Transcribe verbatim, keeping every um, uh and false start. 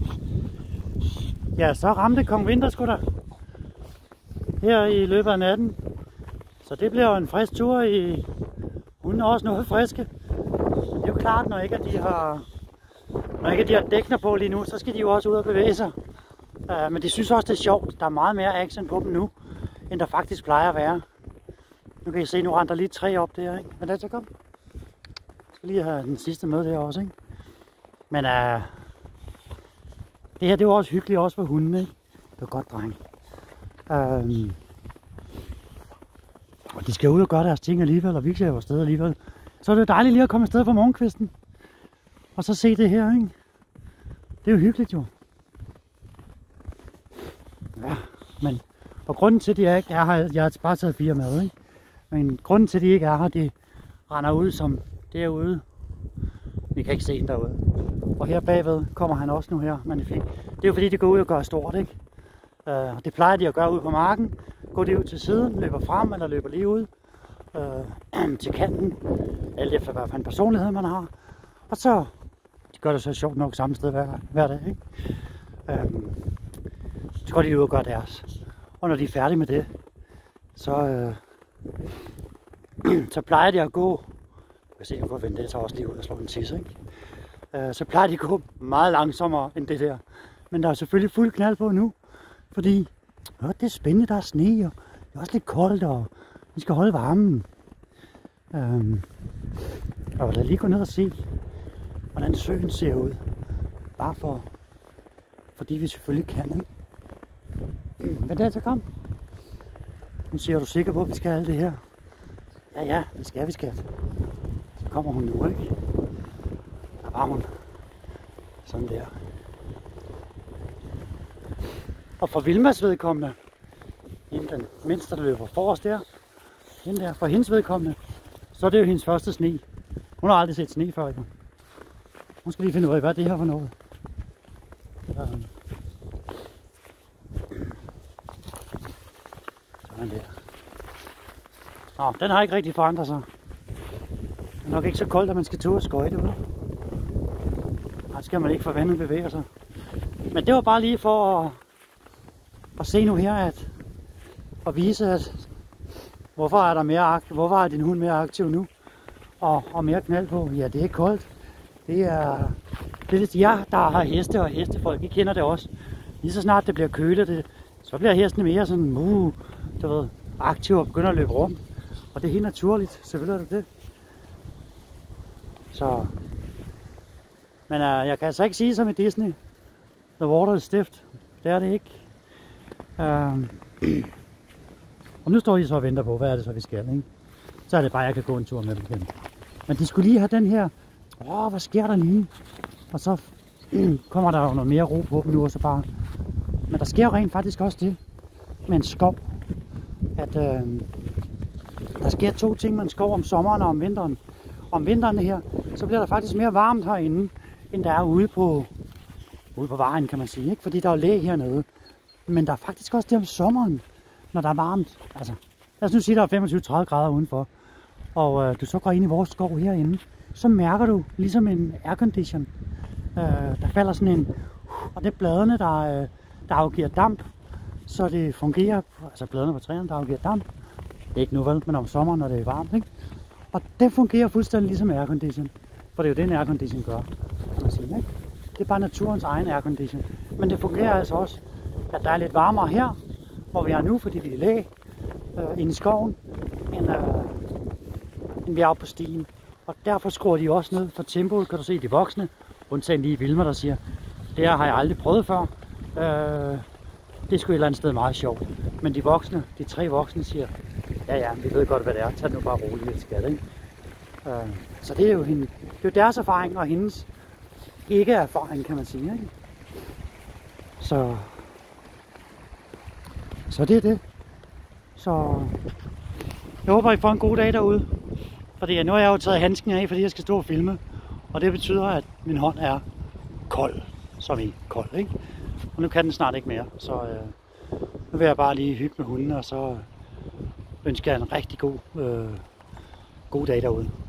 Ja, så ramte Kong Vinter sgu da her i løbet af natten. Så det bliver jo en frisk tur i... Hun er også noget friske. Det er jo klart, når ikke de har... Når ikke de har dækner på lige nu, så skal de jo også ud og bevæge sig. Uh, men de synes også, det er sjovt. Der er meget mere action på dem nu, end der faktisk plejer at være. Nu kan I se, nu render der lige tre op der, ikke? Men lad os så komme. Jeg skal lige have den sidste med der også, ikke? Men uh, det her, det er jo også hyggeligt også for hundene, ikke? Det er godt, dreng. Uh, og de skal ud og gøre deres ting alligevel, og vi skal jo afsted alligevel. Så er det jo dejligt lige at komme afsted fra morgenkvisten. Og så se det her, ikke? Det er jo hyggeligt jo. Ja, men... Og grunden til, at de ikke er her, jeg har bare taget fire med, ikke? Men grunden til, at de ikke er her, de render ud som derude. Vi kan ikke se den derude. Og her bagved kommer han også nu her, Magnifique. Det er jo fordi, de går ud og gør stort, ikke? Uh, det plejer de at gøre ud på marken. Går de ud til siden, løber frem eller løber lige ud uh, til kanten. Alt efter hvad for en personlighed man har. Og så de gør det så sjovt nok samme sted hver, hver dag, ikke? Uh, så går de ud og gør deres. Og når de er færdige med det, så, øh, så plejer de at gå, jeg kan se, jeg kan vente det så også lige ud og slå en tisse, ikke? Øh, så plejer de at gå meget langsommere end det der. Men der er selvfølgelig fuld knald på nu, fordi øh, det er spændende, der er sne, og det er også lidt koldt, og vi skal holde varmen. Øh, og lad lige gå ned og se, hvordan søen ser ud. Bare for, fordi vi selvfølgelig kan, ikke? Men det er så kom. Nu siger du sikker på, at vi skal alt det her. Ja, ja, det skal vi, skat. Så kommer hun nu, ikke? Der var hun. Sådan der. Og for Vilmas vedkommende, hende den mindste, der løber forrest der, hende der, for hendes vedkommende, så er det jo hendes første sne. Hun har aldrig set sne før, ikke? Hun skal lige finde ud af, hvad det her for noget. Um. Sådan der. Nå, den har ikke rigtig forandret sig. Det er nok ikke så koldt, at man skal tage ud og skøjte ud. Nej, skal man ikke forvente, at bevæge sig. Men det var bare lige for at, at se nu her, at, at vise, at hvorfor er, der mere, hvorfor er din hund mere aktiv nu, og, og mere knald på. Ja, det er koldt. Det er, det er lidt jer, der har heste og hestefolk. I kender det også. Lige så snart det bliver kølet, det, så bliver hestene mere sådan, uh, du ved, aktiv og begynder at løbe rundt. Og det er helt naturligt, selvfølgelig er det det. Så. Men uh, jeg kan altså ikke sige som i Disney, the water is stiff. Det er det ikke. Uh, og nu står de så og venter på, hvad er det så vi skal, ikke? Så er det bare, at jeg kan gå en tur med dem igen. Men de skulle lige have den her, åh, oh, hvad sker der lige? Og så mm, kommer der jo noget mere ro på dem nu, og så bare. Men der sker jo rent faktisk også det med en skov, at øh, der sker to ting med en skov om sommeren og om vinteren. Om vinteren her, så bliver der faktisk mere varmt herinde, end der er ude på, ude på vejen, kan man sige, ikke? Fordi der er læ hernede. Men der er faktisk også det om sommeren, når der er varmt. Altså, lad os nu sige, der er femogtyve til tredive grader udenfor, og øh, du så går ind i vores skov herinde, så mærker du ligesom en aircondition. Øh, der falder sådan en, og det er bladene, der, øh, der afgiver damp, så det fungerer, altså bladene på træerne, der afgiver damp. Det er ikke nu vel, men om sommeren, når det er varmt, ikke? Og det fungerer fuldstændig ligesom aircondition, for det er jo det, en aircondition gør, kan man sige, ikke? Det er bare naturens egen aircondition. Men det fungerer altså også, at der er lidt varmere her, hvor vi er nu, fordi vi er læ, øh, inde i skoven, end, øh, end vi er oppe på stien. Og derfor skruer de også ned for tempoet, kan du se de voksne, undtagen lige Vilma, der siger, det her har jeg aldrig prøvet før. Øh, det er sgu et eller andet sted meget sjovt. Men de voksne, de tre voksne siger, ja ja, vi ved godt hvad det er, tag det nu bare roligt lidt skat, ikke? Øh, så det er jo hende, det er jo deres erfaring og hendes ikke erfaring, kan man sige, ikke? Så, så det er det. Så jeg håber, I får en god dag derude. Fordi nu har jeg jo taget handsken af, fordi jeg skal stå og filme. Og det betyder, at min hånd er kold, som i kold, ikke? Og nu kan den snart ikke mere. Så øh, nu vil jeg bare lige hygge med hunden, og så ønsker jeg en rigtig god, øh, god dag derude.